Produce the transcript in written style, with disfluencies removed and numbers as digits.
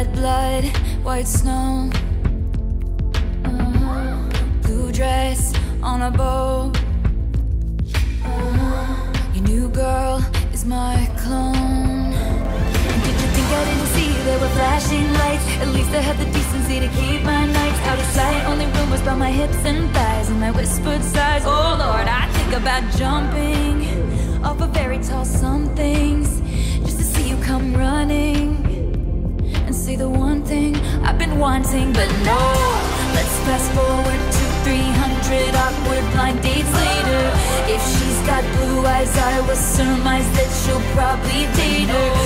red blood, white snow, blue dress on a boat. Your new girl is my clone. And did you think I didn't see there were flashing lights? At least I had the decency to keep my nights out of sight. Only rumors about my hips and thighs and my whispered sighs. Oh Lord, I think about jumping off of very tall somethings just to see you come running and say the one thing I've been wanting. But no, let's fast forward to 300 awkward blind dates later. If she's got blue eyes, I will surmise that she'll probably date her.